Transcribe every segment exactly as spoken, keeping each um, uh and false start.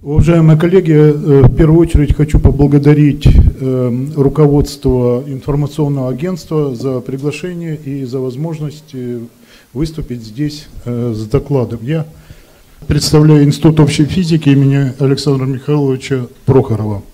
Уважаемые коллеги, в первую очередь хочу поблагодарить руководство информационного агентства за приглашение и за возможность выступить здесь с докладом. Я представляю Институт общей физики имени Александра Михайловича Прохорова.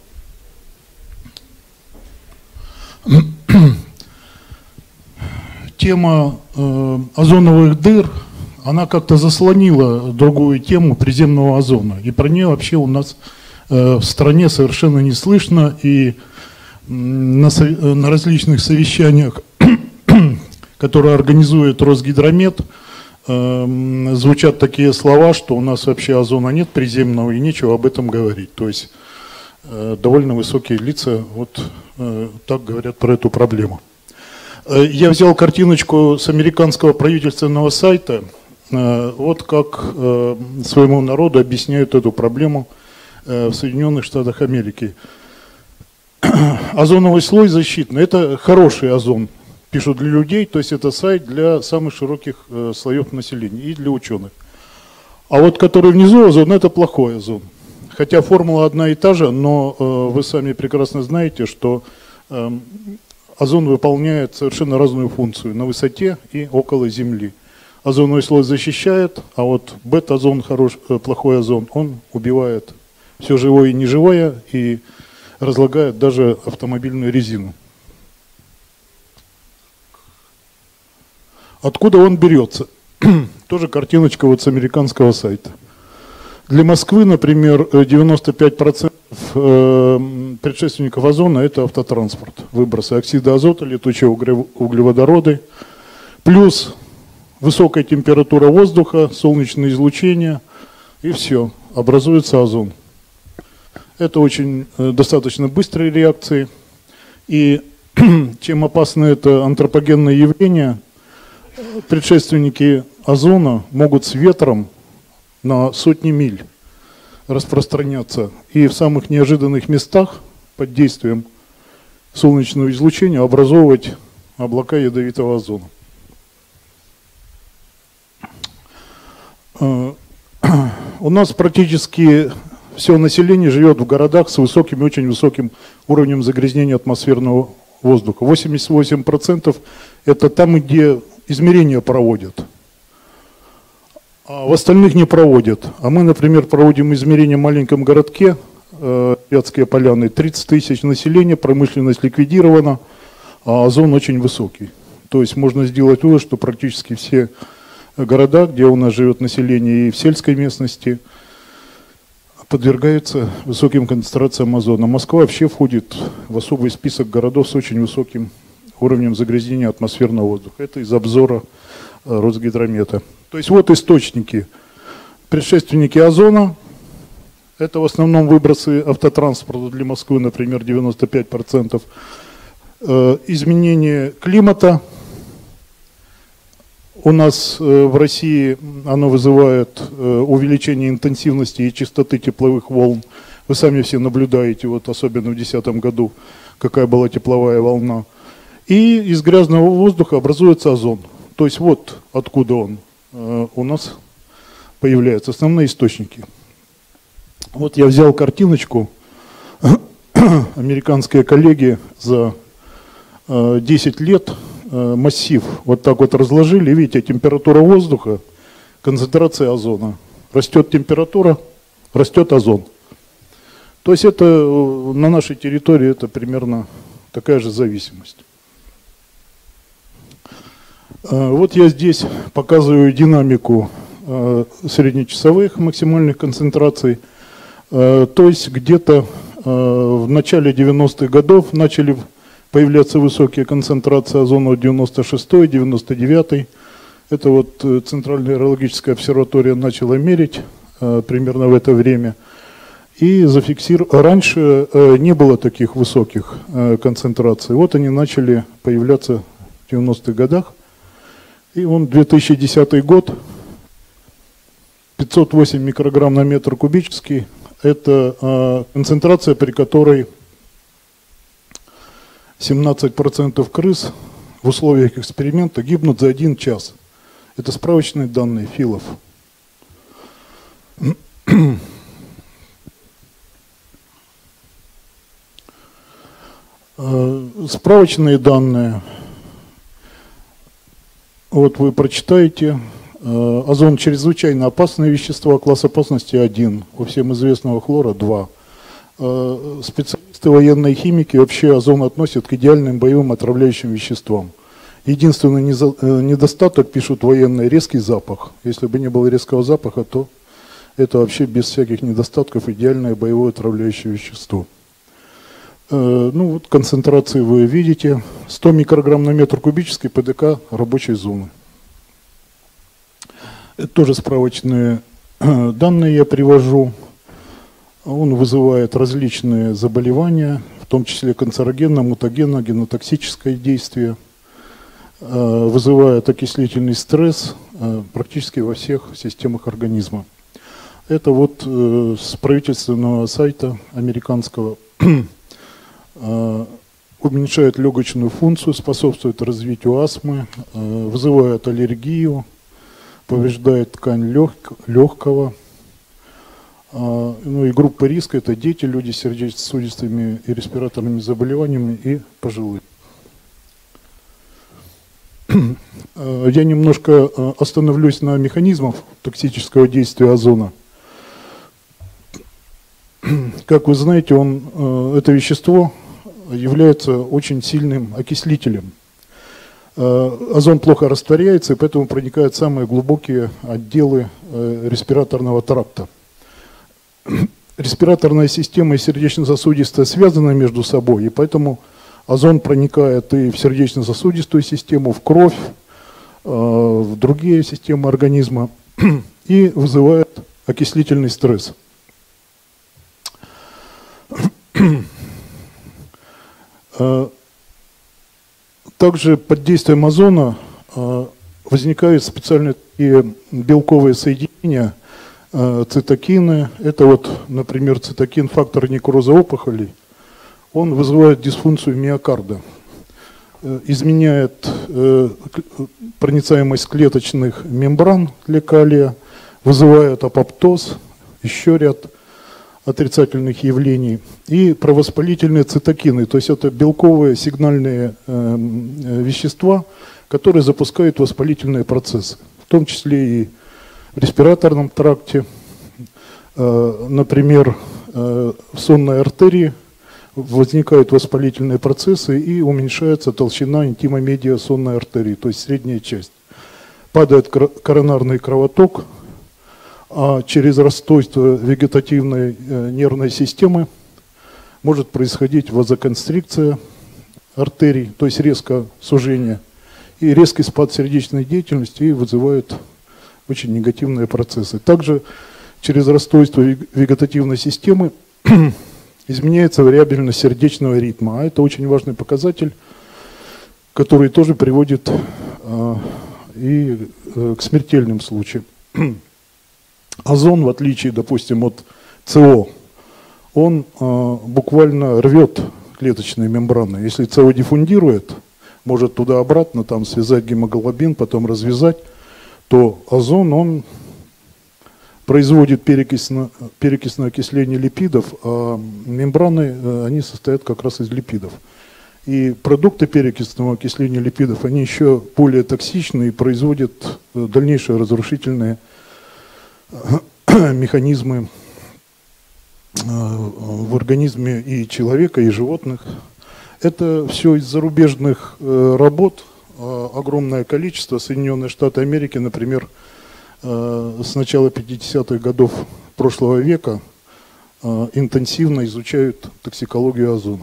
Тема озоновых дыр, она как-то заслонила другую тему приземного озона. И про нее вообще у нас э, в стране совершенно не слышно. И на, на различных совещаниях, которые организует Росгидромет, э, звучат такие слова, что у нас вообще озона нет приземного и нечего об этом говорить. То есть э, довольно высокие лица вот э, так говорят про эту проблему. Э, я взял картиночку с американского правительственного сайта. Вот как э, своему народу объясняют эту проблему э, в Соединенных Штатах Америки. Озоновый слой защитный – это хороший озон, пишут для людей, то есть это сайт для самых широких э, слоев населения и для ученых. А вот который внизу озон – это плохой озон. Хотя формула одна и та же, но э, вы сами прекрасно знаете, что э, озон выполняет совершенно разную функцию на высоте и около Земли. Озоновый слой защищает, а вот бета-озон, хорош, плохой озон, он убивает все живое и неживое и разлагает даже автомобильную резину. Откуда он берется? Тоже картиночка вот с американского сайта. Для Москвы, например, девяносто пять процентов предшественников озона – это автотранспорт. Выбросы оксида азота, летучие углеводороды, плюс высокая температура воздуха, солнечное излучение, и все, образуется озон. Это очень э, достаточно быстрые реакции. И чем опасно это антропогенное явление, предшественники озона могут с ветром на сотни миль распространяться. И в самых неожиданных местах под действием солнечного излучения образовывать облака ядовитого озона. У нас практически все население живет в городах с высоким и очень высоким уровнем загрязнения атмосферного воздуха. восемьдесят восемь процентов это там, где измерения проводят, а в остальных не проводят. А мы, например, проводим измерения в маленьком городке, Вятские Поляны, тридцать тысяч населения, промышленность ликвидирована, а озон очень высокий. То есть можно сделать вывод, что практически все города, где у нас живет население, и в сельской местности, подвергаются высоким концентрациям озона. Москва вообще входит в особый список городов с очень высоким уровнем загрязнения атмосферного воздуха. Это из обзора Росгидромета. То есть вот источники. Предшественники озона – это в основном выбросы автотранспорта для Москвы, например, девяносто пять процентов. Изменение климата. У нас в России оно вызывает увеличение интенсивности и частоты тепловых волн. Вы сами все наблюдаете, вот особенно в две тысячи десятом году, какая была тепловая волна. И из грязного воздуха образуется озон. То есть вот откуда он у нас появляется, основные источники. Вот я взял картиночку, американские коллеги за десять лет массив вот так вот разложили, видите, температура воздуха, концентрация озона. Растет температура, растет озон. То есть это на нашей территории это примерно такая же зависимость. Вот я здесь показываю динамику среднечасовых максимальных концентраций. То есть где-то в начале девяностых годов начали появляться высокие концентрации озона, девяносто шестой, девяносто девятый. Это вот Центральная аэрологическая обсерватория начала мерить э, примерно в это время. И зафиксировать. Раньше э, не было таких высоких э, концентраций. Вот они начали появляться в девяностых годах. И вон две тысячи десятый год, пятьсот восемь микрограмм на метр кубический. Это э, концентрация, при которой семнадцать процентов крыс в условиях эксперимента гибнут за один час. Это справочные данные Филов. Справочные данные. Вот вы прочитаете. Озон чрезвычайно опасное вещество, класс опасности один. У всем известного хлора два. Специалисты военной химики вообще озон относят к идеальным боевым отравляющим веществам. Единственный недостаток, пишут военные, резкий запах. Если бы не было резкого запаха, то это вообще без всяких недостатков идеальное боевое отравляющее вещество. Ну вот концентрации вы видите. сто микрограмм на метр кубический ПДК рабочей зоны. Это тоже справочные данные я привожу. Он вызывает различные заболевания, в том числе канцерогенно, мутагенно, генотоксическое действие. Вызывает окислительный стресс практически во всех системах организма. Это вот с правительственного сайта американского. Уменьшает легочную функцию, способствует развитию астмы, вызывает аллергию, повреждает ткань лег, легкого. Ну и группа риска – это дети, люди с сердечно-сосудистыми и респираторными заболеваниями и пожилые. Я немножко остановлюсь на механизмах токсического действия озона. Как вы знаете, он, это вещество является очень сильным окислителем. Озон плохо растворяется, и поэтому проникают в самые глубокие отделы респираторного тракта. Респираторная система и сердечно-сосудистая связаны между собой, и поэтому озон проникает и в сердечно-сосудистую систему, в кровь, в другие системы организма и вызывает окислительный стресс. Также под действием озона возникают специальные белковые соединения, цитокины. Это вот, например, цитокин, фактор некроза опухолей. Он вызывает дисфункцию миокарда, изменяет проницаемость клеточных мембран для калия, вызывает апоптоз, еще ряд отрицательных явлений, и провоспалительные цитокины, то есть это белковые сигнальные э, вещества, которые запускают воспалительные процессы, в том числе и в респираторном тракте. Э, например, э, в сонной артерии возникают воспалительные процессы и уменьшается толщина интимомедиа сонной артерии, то есть средняя часть. Падает коронарный кровоток, а через расстройство вегетативной э, нервной системы может происходить вазоконстрикция артерий, то есть резкое сужение, и резкий спад сердечной деятельности, и вызывает очень негативные процессы. Также через расстройство вегетативной системы изменяется вариабельность сердечного ритма, а это очень важный показатель, который тоже приводит э, и э, к смертельным случаям. Озон, в отличие, допустим, от СО, он э, буквально рвет клеточные мембраны. Если СО диффундирует, может туда-обратно там связать гемоглобин, потом развязать, то озон, он производит перекисно, перекисное окисление липидов, а мембраны, э, они состоят как раз из липидов. И продукты перекисного окисления липидов, они еще более токсичны и производят дальнейшие разрушительные механизмы в организме и человека, и животных. Это все из зарубежных работ, огромное количество. Соединенные Штаты Америки, например, с начала пятидесятых годов прошлого века интенсивно изучают токсикологию озона.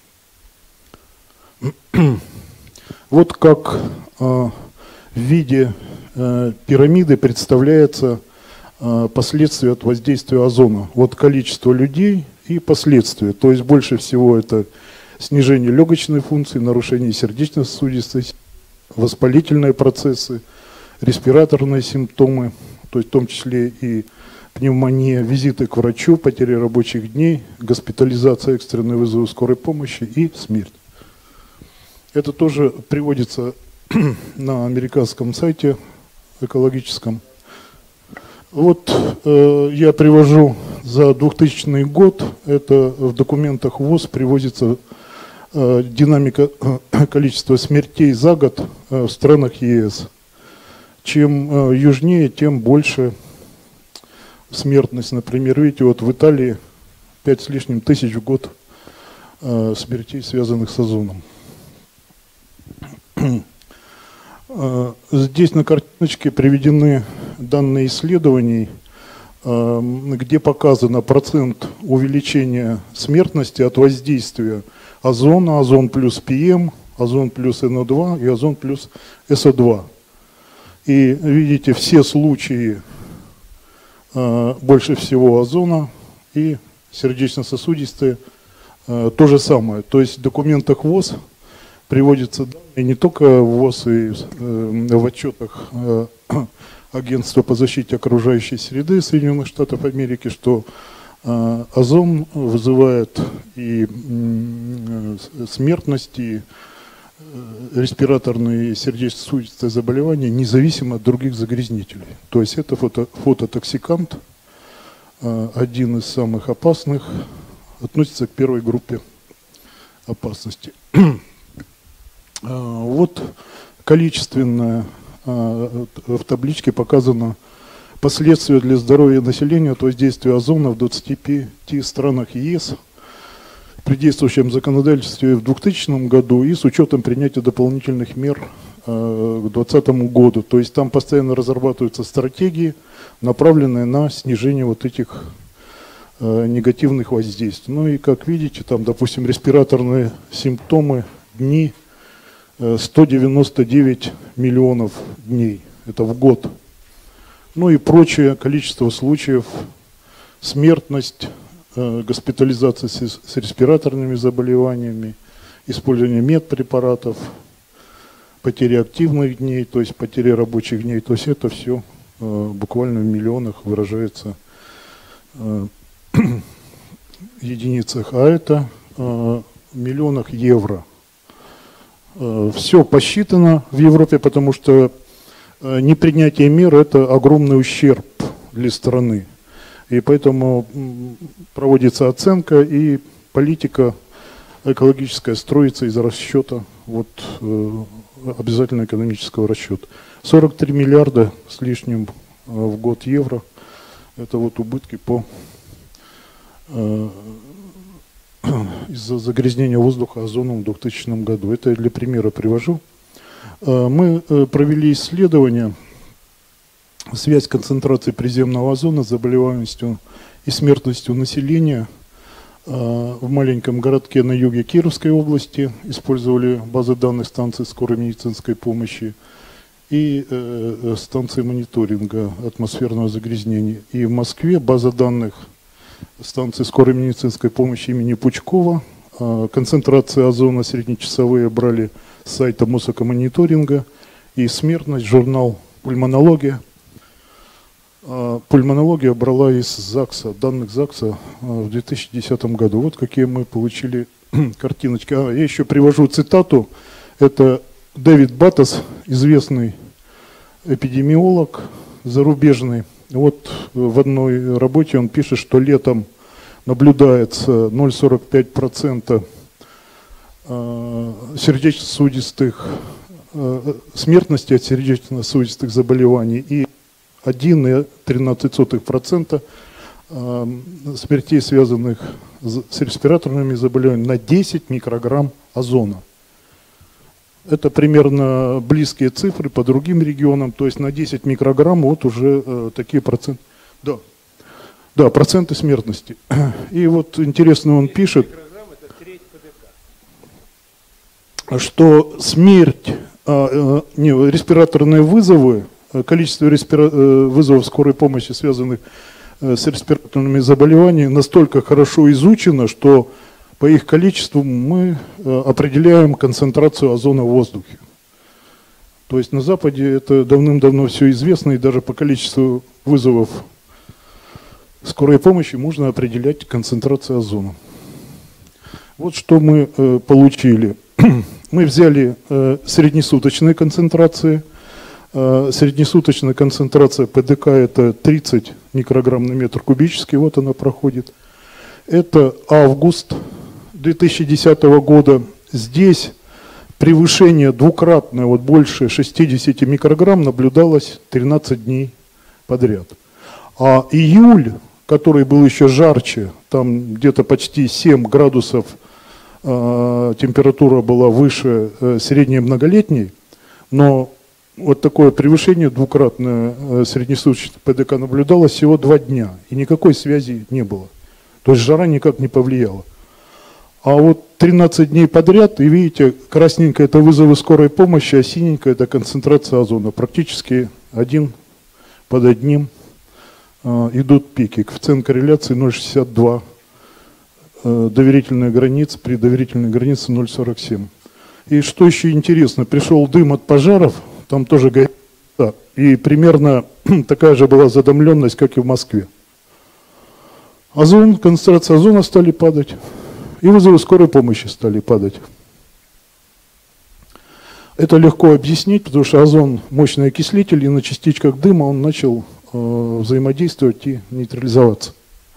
Вот как в виде пирамиды представляется последствия от воздействия озона. Вот количество людей и последствия. То есть больше всего это снижение легочной функции, нарушение сердечно-сосудистой, воспалительные процессы, респираторные симптомы, то есть в том числе и пневмония, визиты к врачу, потеря рабочих дней, госпитализация, экстренные вызовы скорой помощи и смерть. Это тоже приводится на американском сайте экологическом. Вот э, я привожу за двухтысячный год, это в документах ВОЗ приводится динамика количества смертей за год в странах ЕС. Чем южнее, тем больше смертность. Например, видите, вот в Италии пять с лишним тысяч в год смертей, связанных с озоном. Здесь на картиночке приведены данные исследований, где показано процент увеличения смертности от воздействия озона, озон плюс пи эм, озон плюс эн о два и озон плюс эс о два. И видите, все случаи больше всего озона и сердечно-сосудистые то же самое. То есть в документах ВОЗ приводится данные не только в ВОЗ и в отчетах Агентства по защите окружающей среды Соединенных Штатов Америки, что озон вызывает и смертность, и респираторные и сердечно-сосудистые заболевания независимо от других загрязнителей. То есть это фото, фототоксикант, один из самых опасных, относится к первой группе опасности. Вот количественно в табличке показано последствия для здоровья населения от воздействия озона в двадцати пяти странах ЕС при действующем законодательстве в двухтысячном году и с учетом принятия дополнительных мер к две тысячи двадцатому году. То есть там постоянно разрабатываются стратегии, направленные на снижение вот этих негативных воздействий. Ну и как видите, там, допустим, респираторные симптомы, дни, сто девяносто девять миллионов дней, это в год. Ну и прочее количество случаев, смертность, госпитализация с, с респираторными заболеваниями, использование медпрепаратов, потеря активных дней, то есть потеря рабочих дней, то есть это все буквально в миллионах выражается единицах, а это в миллионах евро. Все посчитано в Европе, потому что непринятие мер – это огромный ущерб для страны. И поэтому проводится оценка, и политика экологическая строится из расчета, вот, обязательно экономического расчета. сорок три миллиарда с лишним в год евро – это вот убытки по из-за загрязнения воздуха озоном в двухтысячном году. Это я для примера привожу. Мы провели исследование, связь концентрации приземного озона с заболеваемостью и смертностью населения в маленьком городке на юге Кировской области. Использовали базы данных станции скорой медицинской помощи и станции мониторинга атмосферного загрязнения. И в Москве база данных станции скорой медицинской помощи имени Пучкова. Концентрация озона среднечасовые брали с сайта Мосэкомониторинга. И смертность, журнал «Пульмонология». Пульмонология брала из ЗАГСа, данных ЗАГСа в две тысячи десятом году. Вот какие мы получили картиночки. А, я еще привожу цитату. Это Дэвид Баттес, известный эпидемиолог зарубежный. Вот в одной работе он пишет, что летом наблюдается ноль целых сорок пять сотых процента сердечно-сосудистых смертности от сердечно-сосудистых заболеваний и один целых тринадцать сотых процента смертей, связанных с респираторными заболеваниями, на десять микрограмм озона. Это примерно близкие цифры по другим регионам, то есть на десять микрограмм вот уже э, такие проценты. Да. Да, проценты смертности. И вот интересно он пишет, что смерть, э, не, респираторные вызовы, количество респира... вызовов скорой помощи, связанных э, с респираторными заболеваниями, настолько хорошо изучено, что по их количеству мы определяем концентрацию озона в воздухе. То есть на Западе это давным-давно все известно, и даже по количеству вызовов скорой помощи можно определять концентрацию озона. Вот что мы получили. Мы взяли среднесуточные концентрации. Среднесуточная концентрация ПДК это тридцать микрограмм на метр кубический, вот она проходит. Это август две тысячи десятого года, здесь превышение двукратное, вот больше шестидесяти микрограмм, наблюдалось тринадцать дней подряд. А июль, который был еще жарче, там где-то почти семь градусов э, температура была выше э, средней многолетней, но вот такое превышение двукратное э, среднесуточное ПДК наблюдалось всего два дня, и никакой связи не было. То есть жара никак не повлияла. А вот тринадцать дней подряд, и видите, красненькое это вызовы скорой помощи, а синенькое это концентрация озона. Практически один под одним э, идут пики. Коэффициент корреляции ноль целых шестьдесят два. Э, доверительная граница, при доверительной границе ноль целых сорок семь. И что еще интересно, пришел дым от пожаров, там тоже горит, да, и примерно такая же была задымленность, как и в Москве. Озон, концентрация озона стали падать. И вызовы скорой помощи стали падать. Это легко объяснить, потому что озон мощный окислитель, и на частичках дыма он начал э, взаимодействовать и нейтрализоваться.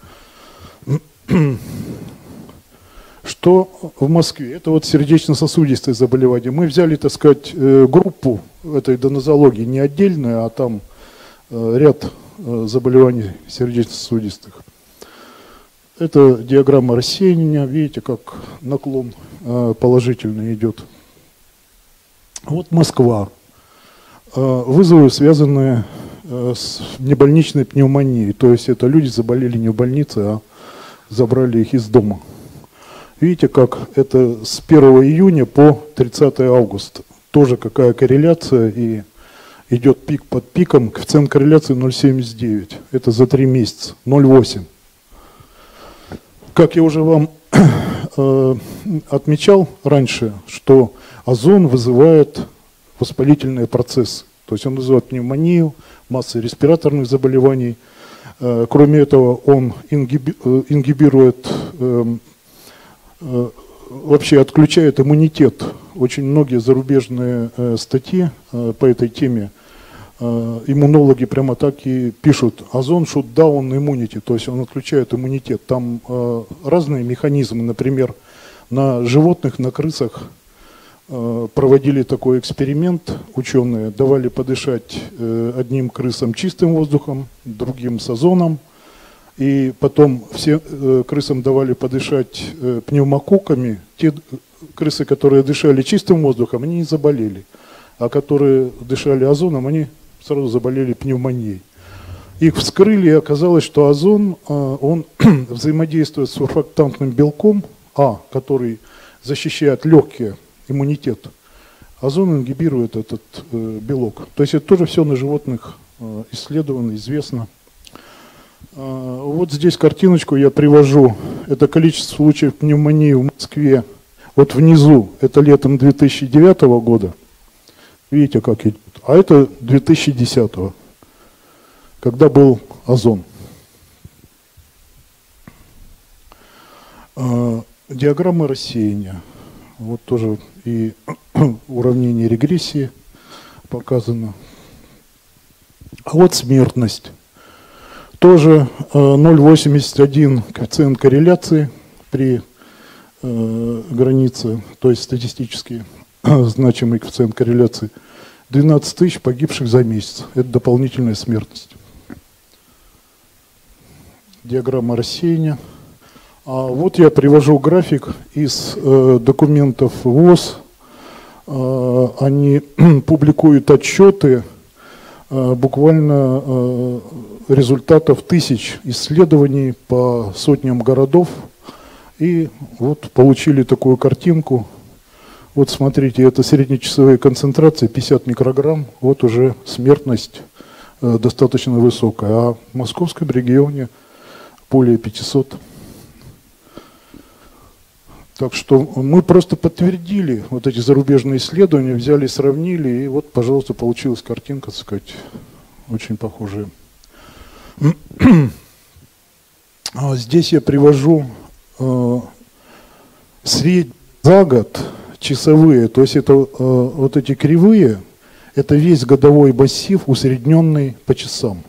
Что в Москве? Это вот сердечно-сосудистые заболевания. Мы взяли, так сказать, э, группу этой донозологии, не отдельную, а там э, ряд э, заболеваний сердечно-сосудистых. Это диаграмма рассеяния, видите, как наклон э, положительный идет. Вот Москва. Э, вызовы, связанные э, с небольничной пневмонией. То есть это люди заболели не в больнице, а забрали их из дома. Видите, как это с первого июня по тридцатое августа. Тоже какая корреляция, и идет пик под пиком. Коэффициент корреляции ноль целых семьдесят девять. Это за три месяца. ноль целых восемь. Как я уже вам э, отмечал раньше, что озон вызывает воспалительные процессы. То есть он вызывает пневмонию, массу респираторных заболеваний. Э, кроме этого, он ингиби, э, ингибирует, э, э, вообще отключает иммунитет. Очень многие зарубежные э, статьи э, по этой теме иммунологи прямо так и пишут: озон shoot down immunity, то есть он отключает иммунитет. Там э, разные механизмы, например, на животных, на крысах э, проводили такой эксперимент ученые, давали подышать э, одним крысам чистым воздухом, другим с озоном, и потом все э, крысам давали подышать э, пневмококками. Те крысы, которые дышали чистым воздухом, они не заболели, а которые дышали озоном, они сразу заболели пневмонией. Их вскрыли, и оказалось, что озон, он взаимодействует с сурфактантным белком А, который защищает легкие, иммунитет. Озон ингибирует этот белок. То есть это тоже все на животных исследовано, известно. Вот здесь картиночку я привожу. Это количество случаев пневмонии в Москве. Вот внизу, это летом две тысячи девятого года. Видите, как идет. А это две тысячи десятого, когда был озон. Э, диаграммы рассеяния. Вот тоже и уравнение регрессии показано. А вот смертность. Тоже э, ноль целых восемьдесят один коэффициент корреляции при э, границе, то есть статистически значимый коэффициент корреляции. двенадцать тысяч погибших за месяц. Это дополнительная смертность. Диаграмма рассеяния. А вот я привожу график из э, документов ВОЗ. Э, они публикуют отчеты э, буквально э, результатов тысяч исследований по сотням городов. И вот получили такую картинку. Вот смотрите, это среднечасовые концентрации, пятьдесят микрограмм, вот уже смертность э, достаточно высокая, а в московском регионе более пятисот. Так что мы просто подтвердили вот эти зарубежные исследования, взяли, сравнили, и вот, пожалуйста, получилась картинка, так сказать, очень похожая. А здесь я привожу э, средний за год, часовые, то есть это э, вот эти кривые, это весь годовой массив, усредненный по часам.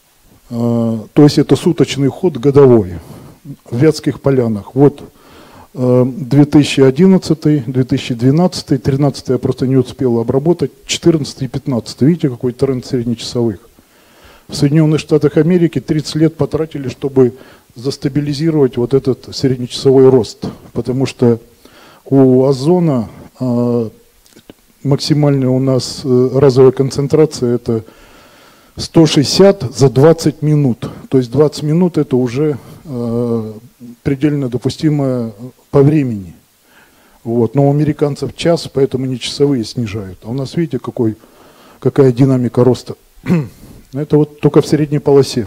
Э, то есть это суточный ход годовой в Вятских Полянах. Вот две тысячи одиннадцатый, две тысячи двенадцатый, тринадцатый я просто не успел обработать, четырнадцатый и пятнадцатый. Видите, какой тренд среднечасовых? В Соединенных Штатах Америки тридцать лет потратили, чтобы застабилизировать вот этот среднечасовой рост. Потому что у озона э, максимальная у нас э, разовая концентрация это сто шестьдесят за двадцать минут. То есть двадцать минут это уже э, предельно допустимое по времени. Вот. Но у американцев час, поэтому не часовые снижают. А у нас видите, какой, какая динамика роста. Это вот только в средней полосе.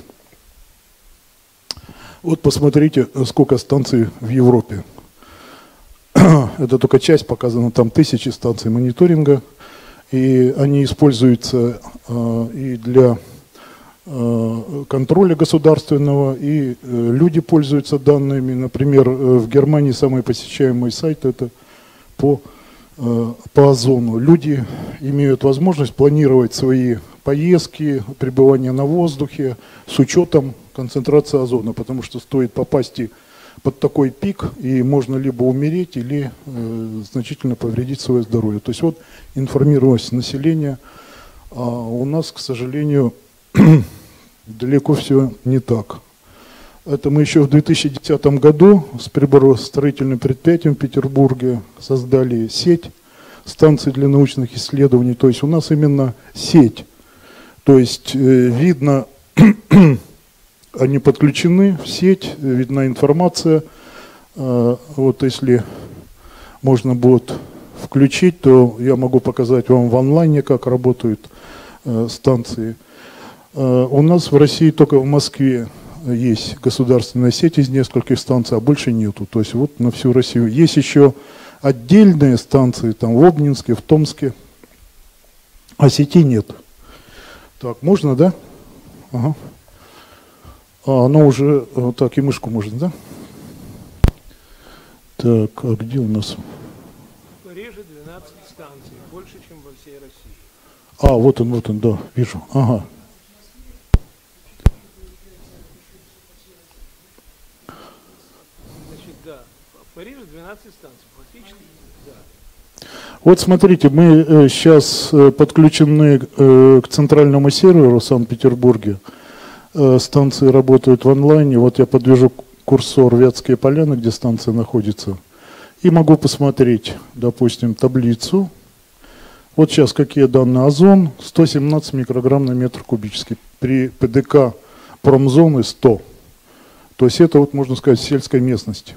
Вот посмотрите, сколько станций в Европе. Это только часть показана, там тысячи станций мониторинга. И они используются э, и для э, контроля государственного, и э, люди пользуются данными. Например, э, в Германии самый посещаемый сайт это по, э, по озону. Люди имеют возможность планировать свои поездки, пребывание на воздухе с учетом концентрации озона, потому что стоит попасть под такой пик, и можно либо умереть, или э, значительно повредить свое здоровье. То есть вот информированность населения, а у нас, к сожалению, далеко все не так. Это мы еще в две тысячи десятом году с приборостроительным предприятием в Петербурге создали сеть станций для научных исследований. То есть у нас именно сеть. То есть э, видно... Они подключены в сеть, видна информация. Вот если можно будет включить, то я могу показать вам в онлайне, как работают станции. У нас в России только в Москве есть государственная сеть из нескольких станций, а больше нету. То есть вот на всю Россию. Есть еще отдельные станции, там в Обнинске, в Томске, а сети нет. Так, можно, да? Ага. А, оно уже, вот так и мышку можно, да? Так, а где у нас? В Париже двенадцать станций, больше, чем во всей России. А, вот он, вот он, да, вижу. Ага. Значит, да, в Париже двенадцать станций, фактически, да. Вот смотрите, мы э, сейчас э, подключены э, к центральному серверу в Санкт-Петербурге. Станции работают в онлайне. Вот я подвяжу курсор Вятские Поляны, где станция находится. И могу посмотреть, допустим, таблицу. Вот сейчас какие данные. Озон сто семнадцать микрограмм на метр кубический. При ПДК промзоны сто. То есть это, вот можно сказать, сельской местности.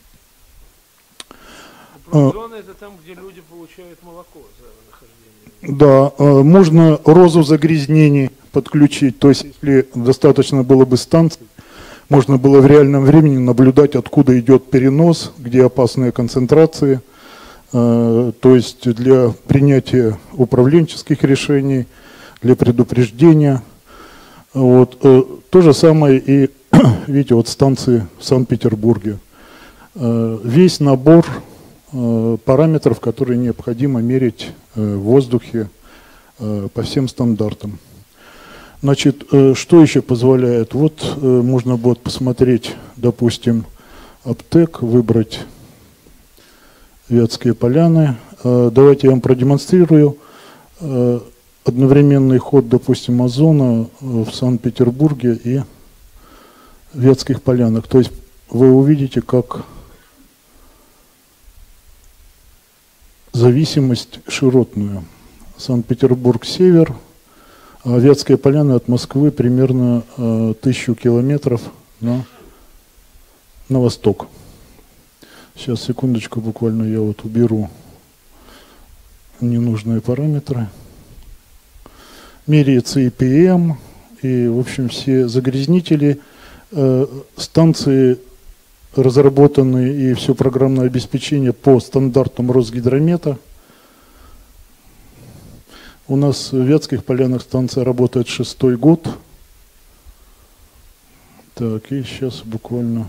Промзона это там, где люди получают молоко за нахождение. Да, можно розу загрязнений подключить. То есть, если достаточно было бы станций, можно было в реальном времени наблюдать, откуда идет перенос, где опасные концентрации. То есть, для принятия управленческих решений, для предупреждения. Вот. То же самое и, видите, вот станции в Санкт-Петербурге. Весь набор параметров, которые необходимо мерить в воздухе по всем стандартам. Значит, что еще позволяет? Вот можно будет посмотреть, допустим, Аптек, выбрать Вятские Поляны. Давайте я вам продемонстрирую одновременный ход, допустим, озона в Санкт-Петербурге и Вятских Полянах. То есть вы увидите, как зависимость широтную. Санкт-Петербург-Север, а Вятские Поляны от Москвы примерно э, тысячу километров на, на восток. Сейчас, секундочку, буквально я вот уберу ненужные параметры. Меряется и пи эм, и, в общем, все загрязнители. Э, станции разработаны и все программное обеспечение по стандартам Росгидромета. У нас в Вятских Полянах станция работает шестой год. Так, и сейчас буквально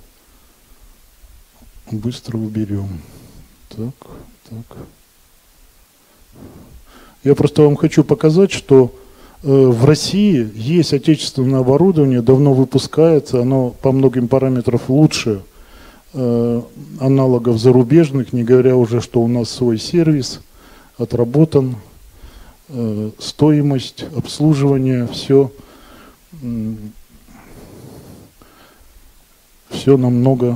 быстро уберем. Так, так. Я просто вам хочу показать, что э, в России есть отечественное оборудование, давно выпускается, оно по многим параметрам лучше э, аналогов зарубежных, не говоря уже, что у нас свой сервис отработан, э, стоимость, обслуживание, все, э, все намного.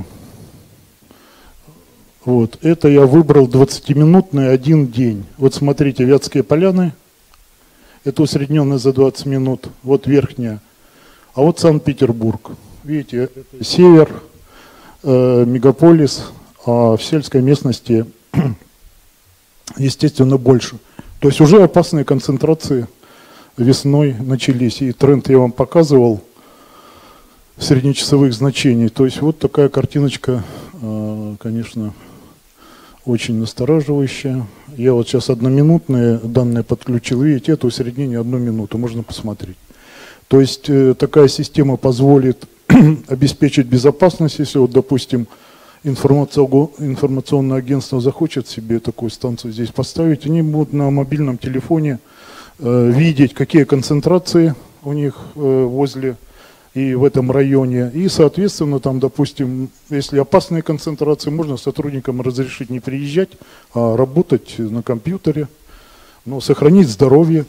Вот, это я выбрал двадцатиминутный один день. Вот смотрите, Вятские Поляны, это усредненное за двадцать минут, вот верхняя. А вот Санкт-Петербург. Видите, это север, э, мегаполис, а в сельской местности, естественно, больше. То есть уже опасные концентрации весной начались. И тренд я вам показывал среднечасовых значений. То есть вот такая картиночка, э, конечно, очень настораживающая. Я вот сейчас одноминутные данные подключил. Видите, это усреднение одну минуту, можно посмотреть. То есть э, такая система позволит обеспечить безопасность, если вот, допустим, информационное агентство захочет себе такую станцию здесь поставить, они будут на мобильном телефоне э, видеть, какие концентрации у них э, возле и в этом районе. И, соответственно, там, допустим, если опасные концентрации, можно сотрудникам разрешить не приезжать, а работать на компьютере, но сохранить здоровье.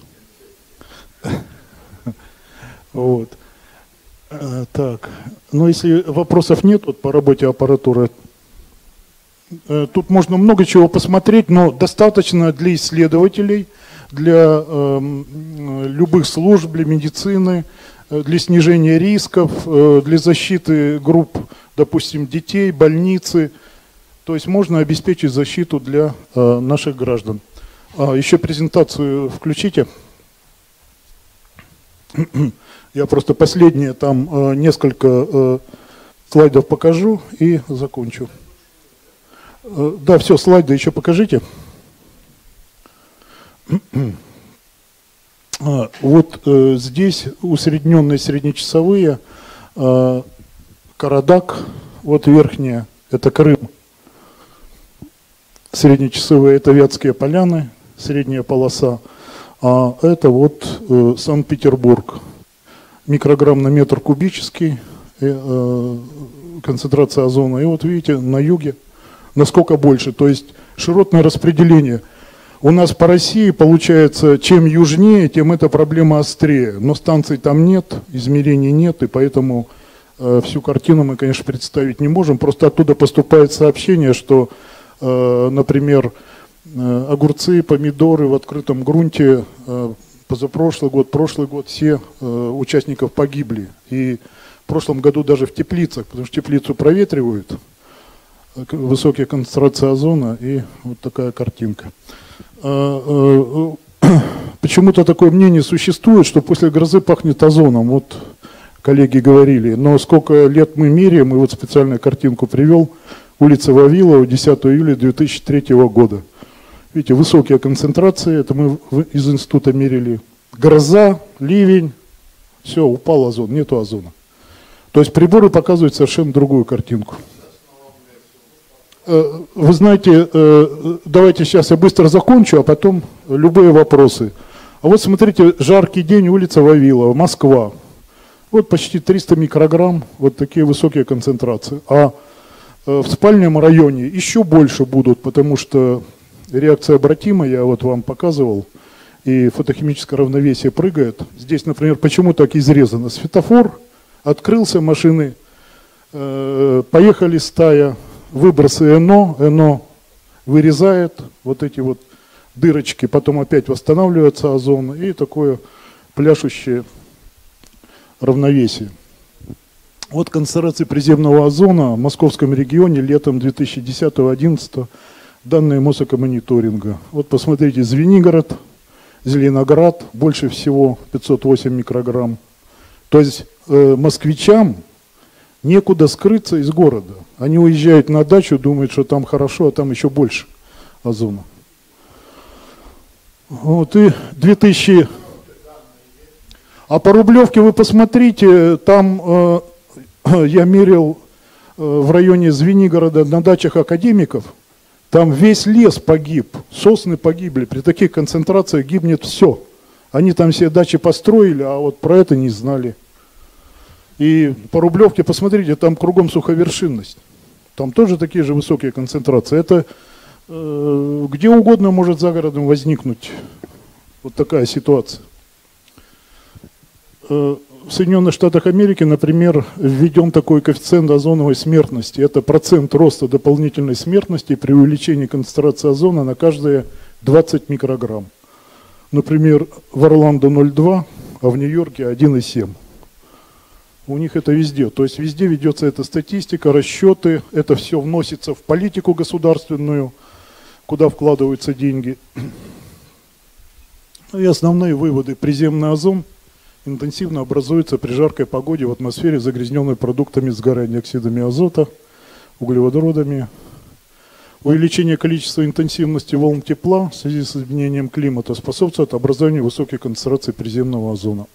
Вот. Так, ну если вопросов нет вот, по работе аппаратуры, тут можно много чего посмотреть, но достаточно для исследователей, для э, любых служб, для медицины, для снижения рисков, э, для защиты групп, допустим, детей, больницы. То есть можно обеспечить защиту для э, наших граждан. А, еще презентацию включите. Я просто последние там э, несколько э, слайдов покажу и закончу. Э, да, все, слайды еще покажите. А, вот э, здесь усредненные среднечасовые, э, Карадак, вот верхняя, это Крым. Среднечасовые это Вятские Поляны, средняя полоса. А это вот э, Санкт-Петербург. Микрограмм на метр кубический, э, концентрация озона. И вот видите, на юге насколько больше. То есть широтное распределение. У нас по России получается, чем южнее, тем эта проблема острее. Но станций там нет, измерений нет, и поэтому э, всю картину мы, конечно, представить не можем. Просто оттуда поступает сообщение, что, э, например, э, огурцы, помидоры в открытом грунте, э, позапрошлый год, прошлый год все э, участников погибли. И в прошлом году даже в теплицах, потому что теплицу проветривают, э, высокие концентрации озона, и вот такая картинка. Э, э, почему-то такое мнение существует, что после грозы пахнет озоном. Вот коллеги говорили, но сколько лет мы меряем, и вот специальную картинку привел, улица Вавилова, десятого июля две тысячи третьего года. Видите, высокие концентрации, это мы из института мерили. Гроза, ливень, все, упал озон, нету озона. То есть приборы показывают совершенно другую картинку. Вы знаете, давайте сейчас я быстро закончу, а потом любые вопросы. А вот смотрите, жаркий день, улица Вавилова, Москва. Вот почти триста микрограмм, вот такие высокие концентрации. А в спальном районе еще больше будут, потому что реакция обратима, я вот вам показывал, и фотохимическое равновесие прыгает. Здесь, например, почему так изрезано? Светофор, открылся, машины, э, поехали стая, выбросы ЭНО, ЭНО вырезает вот эти вот дырочки, потом опять восстанавливается озон, и такое пляшущее равновесие. Вот концентрации приземного озона в московском регионе летом две тысячи десятого — две тысячи одиннадцатого. Данные Мосэкомониторинга. Вот посмотрите, Звенигород, Зеленоград, больше всего пятьсот восемь микрограмм. То есть э, москвичам некуда скрыться из города. Они уезжают на дачу, думают, что там хорошо, а там еще больше озона. Вот и две тысячи... А по Рублевке вы посмотрите, там э, я мерил э, в районе Звенигорода на дачах академиков. Там весь лес погиб, сосны погибли, при таких концентрациях гибнет все. Они там все дачи построили, а вот про это не знали. И по Рублевке, посмотрите, там кругом суховершинность. Там тоже такие же высокие концентрации. Это э, где угодно может за городом возникнуть вот такая ситуация. Э, в Соединенных Штатах Америки, например, введен такой коэффициент озоновой смертности. Это процент роста дополнительной смертности при увеличении концентрации озона на каждые двадцать микрограмм. Например, в Орландо ноль целых два, а в Нью-Йорке один целых семь. У них это везде. То есть везде ведется эта статистика, расчеты, это все вносится в политику государственную, куда вкладываются деньги. И основные выводы. Приземный озон интенсивно образуется при жаркой погоде в атмосфере, загрязненной продуктами сгорания, оксидами азота, углеводородами. Увеличение количества интенсивности волн тепла в связи с изменением климата способствует образованию высоких концентраций приземного озона.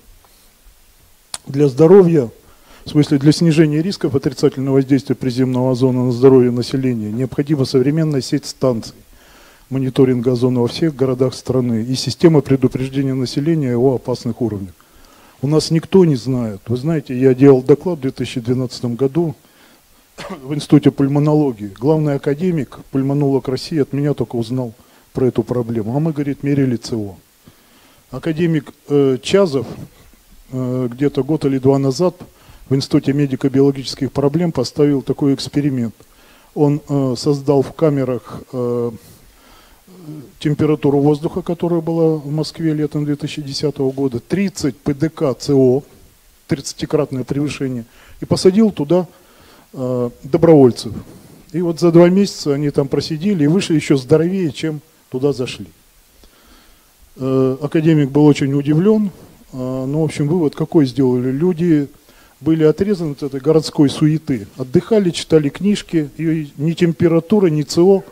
Для здоровья, в смысле для снижения рисков отрицательного воздействия приземного озона на здоровье населения, необходима современная сеть станций мониторинга озона во всех городах страны и система предупреждения населения о опасных уровнях. У нас никто не знает. Вы знаете, я делал доклад в две тысячи двенадцатом году в Институте пульмонологии. Главный академик, пульмонолог России, от меня только узнал про эту проблему. А мы, говорит, мерили ЦО. Академик э, Чазов э, где-то год или два назад в Институте медико-биологических проблем поставил такой эксперимент. Он э, создал в камерах э, температуру воздуха, которая была в Москве летом две тысячи десятого года, тридцать пэ дэ ка ЦО, тридцатикратное превышение, и посадил туда э, добровольцев. И вот за два месяца они там просидели и вышли еще здоровее, чем туда зашли. Э, академик был очень удивлен, э, ну, в общем, вывод какой сделали? Люди были отрезаны от этой городской суеты, отдыхали, читали книжки, и ни температура, ни ЦО.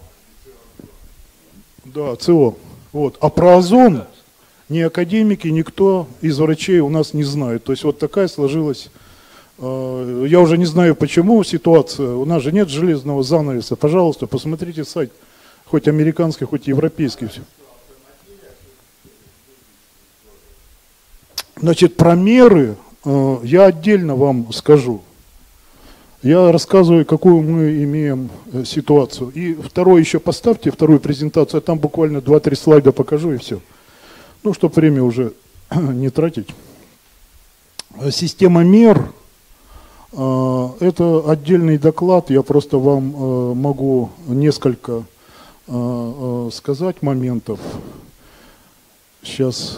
Да, ЦО. Вот. А про озон ни академики, никто из врачей у нас не знает. То есть вот такая сложилась, э, я уже не знаю почему ситуация, у нас же нет железного занавеса. Пожалуйста, посмотрите сайт, хоть американский, хоть европейский. Все. Значит, про меры э, я отдельно вам скажу. Я рассказываю, какую мы имеем э, ситуацию. И второй еще поставьте, вторую презентацию, я там буквально два-три слайда покажу и все. Ну, чтобы время уже не тратить. Система мер, э, это отдельный доклад, я просто вам э, могу несколько э, э, сказать моментов. Сейчас.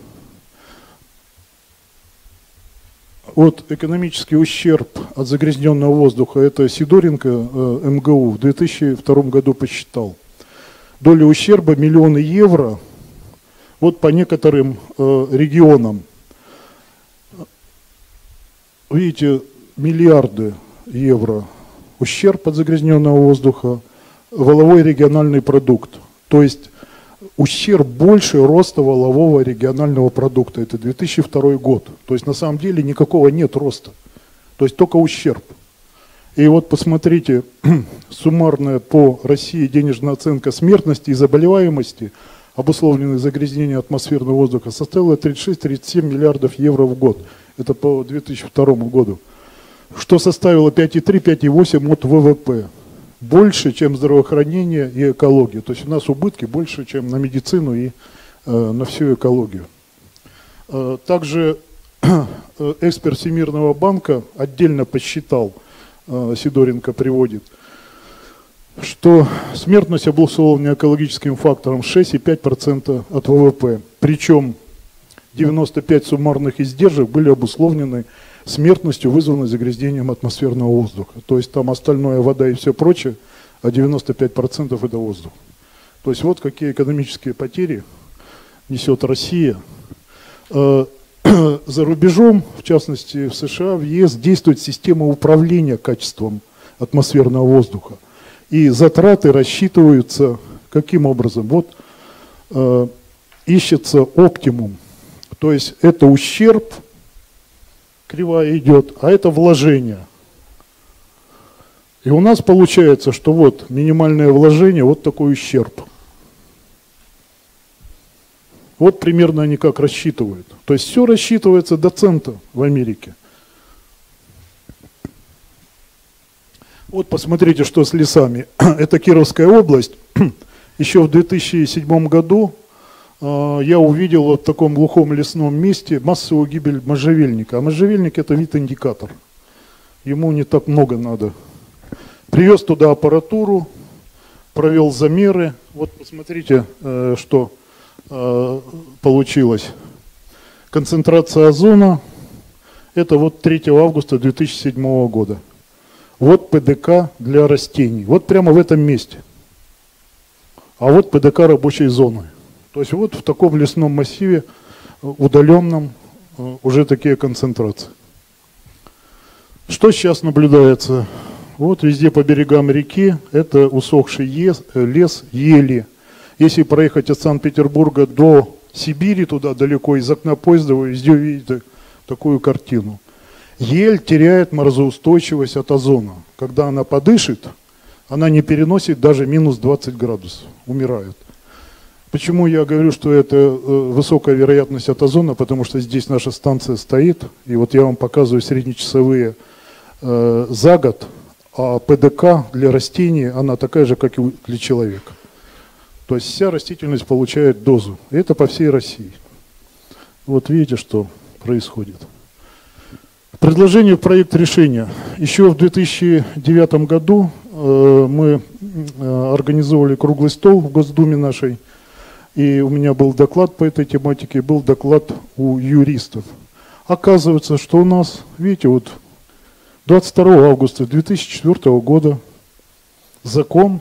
Вот экономический ущерб от загрязненного воздуха, это Сидоренко, э, эм гэ у, в две тысячи втором году посчитал. Доля ущерба миллионы евро, вот по некоторым э, регионам. Видите, миллиарды евро ущерб от загрязненного воздуха, валовой региональный продукт. То есть ущерб больше роста валового регионального продукта. Это две тысячи второй год. То есть на самом деле никакого нет роста. То есть только ущерб. И вот посмотрите, суммарная по России денежная оценка смертности и заболеваемости, обусловленной загрязнением атмосферного воздуха, составила тридцать шесть — тридцать семь миллиардов евро в год. Это по две тысячи второму году. Что составило пять и три — пять и восемь от вэ вэ пэ. Больше, чем здравоохранение и экология. То есть у нас убытки больше, чем на медицину и э, на всю экологию. Э, также э, эксперт Всемирного банка отдельно посчитал, э, Сидоренко приводит, что смертность обусловлена экологическим фактором шесть и пять десятых процента от вэ вэ пэ. Причем девяносто пять суммарных издержек были обусловлены смертностью, вызванной загрязнением атмосферного воздуха. То есть там остальное вода и все прочее, а девяносто пять процентов это воздух. То есть вот какие экономические потери несет Россия. За рубежом, в частности в США, в е эс, действует система управления качеством атмосферного воздуха. И затраты рассчитываются каким образом? Вот э, ищется оптимум. То есть это ущерб, кривая идет, а это вложение. И у нас получается, что вот минимальное вложение, вот такой ущерб. Вот примерно они как рассчитывают. То есть все рассчитывается до цента в Америке. Вот посмотрите, что с лесами. Это Кировская область. Еще в две тысячи седьмом году э, я увидел вот в таком глухом лесном месте массовую гибель можжевельника. А можжевельник — это вид-индикатор. Ему не так много надо. Привез туда аппаратуру, провел замеры. Вот посмотрите, э, что э, получилось. Концентрация озона — это вот третьего августа две тысячи седьмого года. Вот ПДК для растений. Вот прямо в этом месте. А вот ПДК рабочей зоны. То есть вот в таком лесном массиве, удаленном, уже такие концентрации. Что сейчас наблюдается? Вот везде по берегам реки это усохший лес, ели. Если проехать от Санкт-Петербурга до Сибири, туда далеко, из окна поезда вы везде увидите такую картину. Ель теряет морозоустойчивость от озона. Когда она подышит, она не переносит даже минус двадцать градусов, умирает. Почему я говорю, что это высокая вероятность от озона? Потому что здесь наша станция стоит, и вот я вам показываю среднечасовые э, за год, а ПДК для растений, она такая же, как и для человека. То есть вся растительность получает дозу. И это по всей России. Вот видите, что происходит. Предложение в проект решения. Еще в две тысячи девятом году э, мы э, организовали круглый стол в Госдуме нашей, и у меня был доклад по этой тематике, был доклад у юристов. Оказывается, что у нас, видите, вот двадцать второго августа две тысячи четвёртого года закон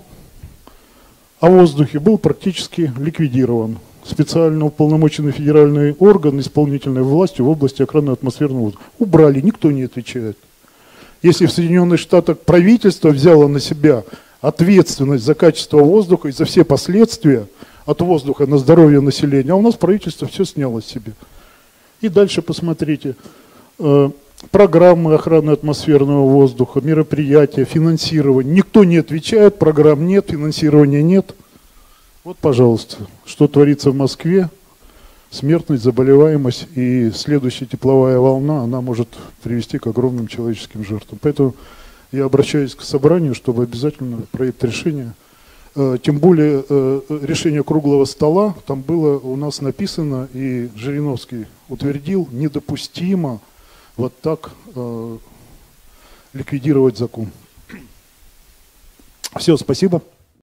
о воздухе был практически ликвидирован. Специально уполномоченный федеральный орган исполнительной власти в области охраны атмосферного воздуха. Убрали, никто не отвечает. Если в Соединенных Штатах правительство взяло на себя ответственность за качество воздуха и за все последствия от воздуха на здоровье населения, а у нас правительство все сняло с себя. И дальше посмотрите. Программы охраны атмосферного воздуха, мероприятия, финансирование. Никто не отвечает, программ нет, финансирования нет. Вот, пожалуйста, что творится в Москве. Смертность, заболеваемость и следующая тепловая волна, она может привести к огромным человеческим жертвам. Поэтому я обращаюсь к собранию, чтобы обязательно проект решения, тем более решение круглого стола, там было у нас написано, и Жириновский утвердил, недопустимо вот так ликвидировать закон. Все, спасибо.